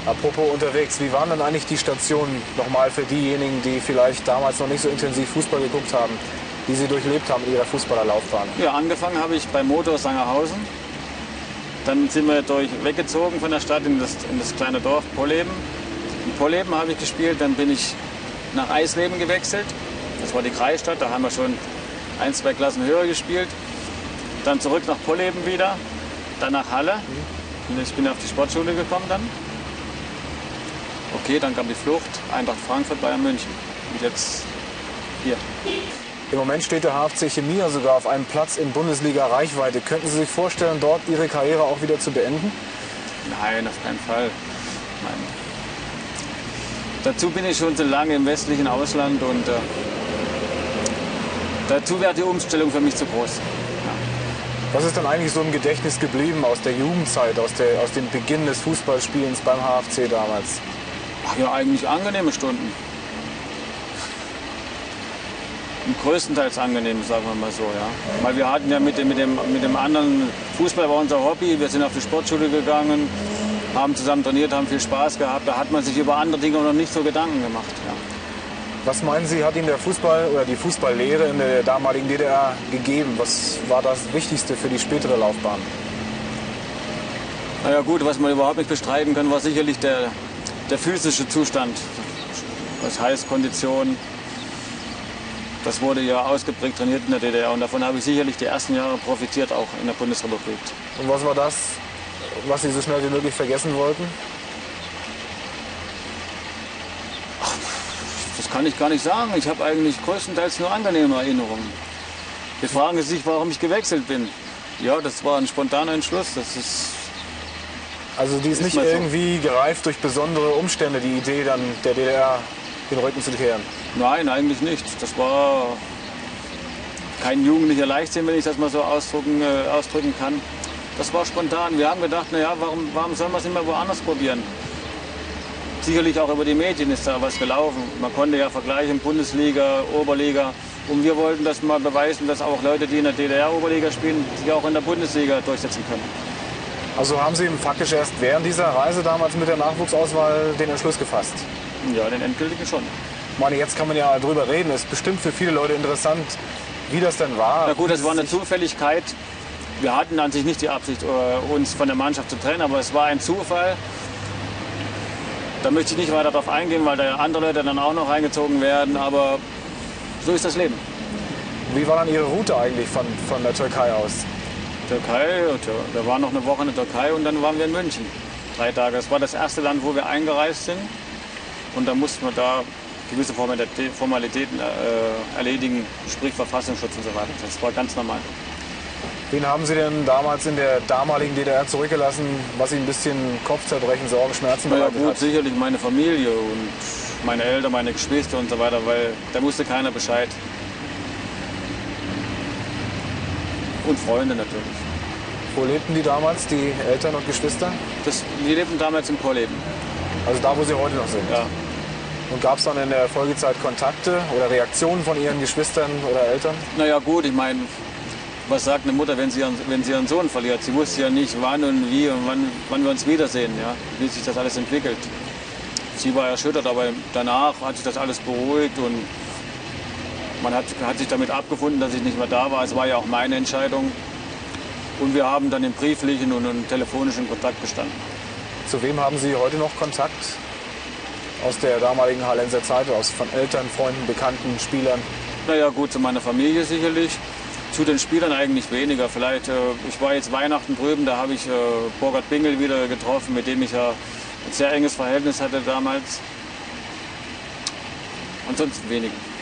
Apropos unterwegs, wie waren denn eigentlich die Stationen nochmal für diejenigen, die vielleicht damals noch nicht so intensiv Fußball geguckt haben, die Sie durchlebt haben in Ihrer Fußballerlaufbahn? Ja, angefangen habe ich bei Motor Sangerhausen. Dann sind wir weggezogen von der Stadt in das kleine Dorf Polleben. In Polleben habe ich gespielt, dann bin ich nach Eisleben gewechselt. Das war die Kreisstadt, da haben wir schon 1, 2 Klassen höher gespielt. Dann zurück nach Polleben wieder, dann nach Halle. Ich bin auf die Sportschule gekommen dann. Okay, dann kam die Flucht, Eintracht Frankfurt, Bayern München. Und jetzt hier. Im Moment steht der HFC Chemie ja sogar auf einem Platz in Bundesliga-Reichweite. Könnten Sie sich vorstellen, dort Ihre Karriere auch wieder zu beenden? Nein, auf keinen Fall. Nein. Dazu bin ich schon so lange im westlichen Ausland und dazu wäre die Umstellung für mich zu groß. Ja. Was ist dann eigentlich so im Gedächtnis geblieben aus der Jugendzeit, aus dem Beginn des Fußballspielens beim HFC damals? Ach ja, eigentlich angenehme Stunden. Größtenteils angenehm, sagen wir mal so, ja. Weil wir hatten ja mit dem anderen, Fußball war unser Hobby, wir sind auf die Sportschule gegangen, haben zusammen trainiert, haben viel Spaß gehabt. Da hat man sich über andere Dinge noch nicht so Gedanken gemacht. Ja. Was meinen Sie, hat Ihnen der Fußball oder die Fußballlehre in der damaligen DDR gegeben? Was war das Wichtigste für die spätere Laufbahn? Na ja gut, was man überhaupt nicht bestreiten kann, war sicherlich der physische Zustand. Das heißt Kondition. Das wurde ja ausgeprägt trainiert in der DDR und davon habe ich sicherlich die ersten Jahre profitiert, auch in der Bundesrepublik. Und was war das, was Sie so schnell wie möglich vergessen wollten? Ach, das kann ich gar nicht sagen. Ich habe eigentlich größtenteils nur angenehme Erinnerungen. Jetzt fragen Sie sich, warum ich gewechselt bin. Ja, das war ein spontaner Entschluss. Das ist also die ist nicht irgendwie gereift durch besondere Umstände, die Idee dann der DDR den Rücken zu kehren? Nein, eigentlich nicht. Das war kein jugendlicher Leichtsinn, wenn ich das mal so ausdrücken kann. Das war spontan. Wir haben gedacht, naja, warum soll man es nicht mal woanders probieren? Sicherlich auch über die Medien ist da was gelaufen. Man konnte ja vergleichen, Bundesliga, Oberliga. Und wir wollten das mal beweisen, dass auch Leute, die in der DDR-Oberliga spielen, sich auch in der Bundesliga durchsetzen können. Also haben Sie faktisch erst während dieser Reise damals mit der Nachwuchsauswahl den Entschluss gefasst? Ja, den endgültigen schon. Ich meine, jetzt kann man ja drüber reden. Es ist bestimmt für viele Leute interessant, wie das denn war. Na gut, das war eine Zufälligkeit. Wir hatten an sich nicht die Absicht, uns von der Mannschaft zu trennen, aber es war ein Zufall. Da möchte ich nicht weiter darauf eingehen, weil da andere Leute dann auch noch reingezogen werden. Aber so ist das Leben. Wie war dann Ihre Route eigentlich von der Türkei aus? Türkei, da war noch eine Woche in der Türkei und dann waren wir in München. 3 Tage. Das war das erste Land, wo wir eingereist sind. Und da mussten wir da gewisse Formalitäten erledigen, sprich Verfassungsschutz und so weiter. Das war ganz normal. Wen haben Sie denn damals in der damaligen DDR zurückgelassen, was Ihnen ein bisschen Kopfzerbrechen, Sorgen, Schmerzen bereitet hat? Ja gut, sicherlich meine Familie und meine Eltern, meine Geschwister und so weiter, weil da wusste keiner Bescheid. Und Freunde natürlich. Wo lebten die damals, die Eltern und Geschwister? Die lebten damals in Polleben. Also da, wo Sie heute noch sind? Ja. Und gab es dann in der Folgezeit Kontakte oder Reaktionen von Ihren Geschwistern oder Eltern? Naja gut, ich meine, was sagt eine Mutter, wenn sie ihren Sohn verliert? Sie wusste ja nicht, wann und wie und wann wir uns wiedersehen, ja? Wie sich das alles entwickelt. Sie war erschüttert, aber danach hat sich das alles beruhigt und man hat sich damit abgefunden, dass ich nicht mehr da war. Es war ja auch meine Entscheidung. Und wir haben dann im brieflichen und telefonischen Kontakt bestanden. Zu wem haben Sie heute noch Kontakt? Aus der damaligen Hallenser Zeit, von Eltern, Freunden, Bekannten, Spielern? Naja gut, zu meiner Familie sicherlich. Zu den Spielern eigentlich weniger. Vielleicht, ich war jetzt Weihnachten drüben, da habe ich Burkhard Bingel wieder getroffen, mit dem ich ja ein sehr enges Verhältnis hatte damals. Ansonsten weniger.